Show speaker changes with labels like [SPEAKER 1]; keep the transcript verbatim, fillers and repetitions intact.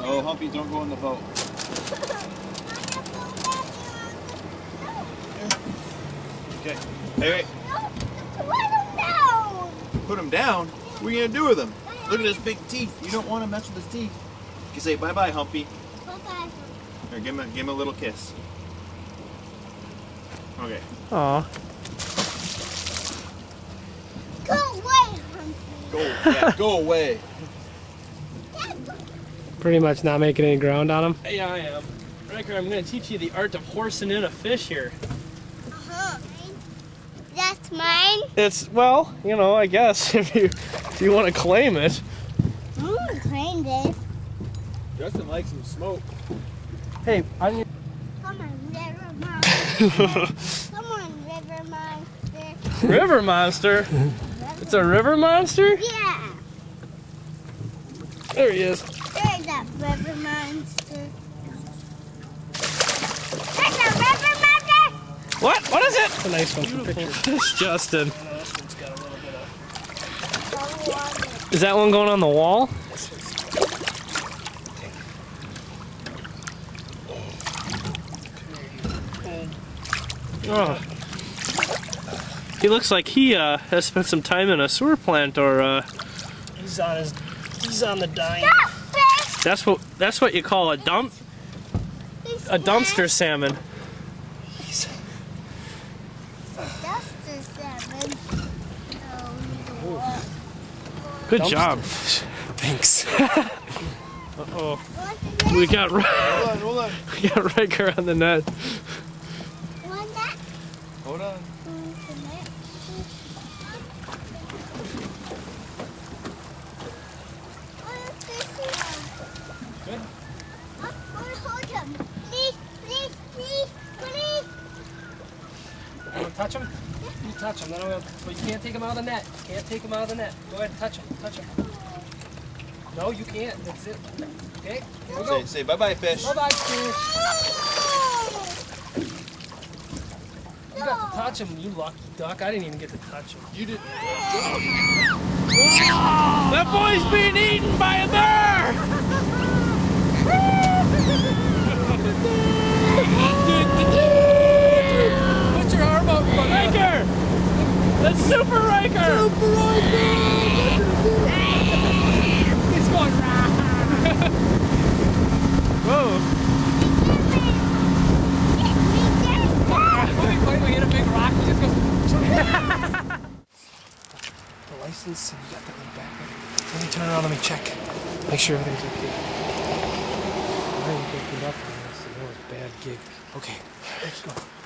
[SPEAKER 1] Oh, Humpy, don't go in the boat. Okay. Hey, wait.
[SPEAKER 2] No, put him down.
[SPEAKER 1] Put him down? What are you going to do with him? Look at his big teeth. You don't want to mess with his teeth. You can say bye-bye, Humpy.
[SPEAKER 2] Bye-bye.
[SPEAKER 1] Here, give him, a, give him a little kiss. Okay.
[SPEAKER 3] Aw.
[SPEAKER 2] Go away, Humpy.
[SPEAKER 1] Go, yeah, go away.
[SPEAKER 3] Pretty much not making any ground on him.
[SPEAKER 4] Yeah, I am. Riker, I'm going to teach you the art of horsing in a fish here.
[SPEAKER 2] Uh-huh. That's mine?
[SPEAKER 4] It's, well, you know, I guess, if you if you want to claim it.
[SPEAKER 2] I'm gonna claim this.
[SPEAKER 1] Justin likes some smoke.
[SPEAKER 4] Hey, I'm your...
[SPEAKER 2] Come on, River Monster. Come on, River Monster.
[SPEAKER 4] River monster? It's a river monster?
[SPEAKER 2] Yeah.
[SPEAKER 4] There he is.
[SPEAKER 2] There's that River Monster. There's a River Monster.
[SPEAKER 4] What? What is it?
[SPEAKER 3] It's a nice one for pictures.
[SPEAKER 4] Fish, Justin.
[SPEAKER 2] Oh, water.
[SPEAKER 4] Is that one going on the wall? Oh. He looks like he uh, has spent some time in a sewer plant, or uh,
[SPEAKER 3] He's on his. He's on the dime.
[SPEAKER 2] Stop, fish.
[SPEAKER 4] that's what that's what you call a dump
[SPEAKER 2] He's
[SPEAKER 4] a dumpster salmon.
[SPEAKER 2] Dumpster seven. Oh,
[SPEAKER 4] Good
[SPEAKER 3] Dumpster.
[SPEAKER 4] job.
[SPEAKER 3] Thanks.
[SPEAKER 4] Uh-oh. We got
[SPEAKER 1] Hold on, hold on.
[SPEAKER 4] we got Riker on the net.
[SPEAKER 2] Want that?
[SPEAKER 1] Hold on.
[SPEAKER 2] Good. Hold him. Please, please, please, please.
[SPEAKER 4] You want to touch him? You touch him. Then I'm gonna, but you can't take him out of the net. You can't take him out of the net. Go ahead and touch him. Touch him. No, you can't. That's it. Okay, here we go.
[SPEAKER 1] Say, say bye-bye, fish.
[SPEAKER 4] Bye-bye, fish. You got to touch him, you lucky duck. I didn't even get to touch him.
[SPEAKER 1] You did.
[SPEAKER 4] That boy's being eaten by a bear! Put your arm up, Riker! That's Super Riker! Super Riker! He's going rah! Whoa! We hit a big rock, he just goes... The license, and you got that in the back. Let me turn around, let me check. Make sure everything's okay. I didn't get it up on this, it was a bad gig. Okay, let's go.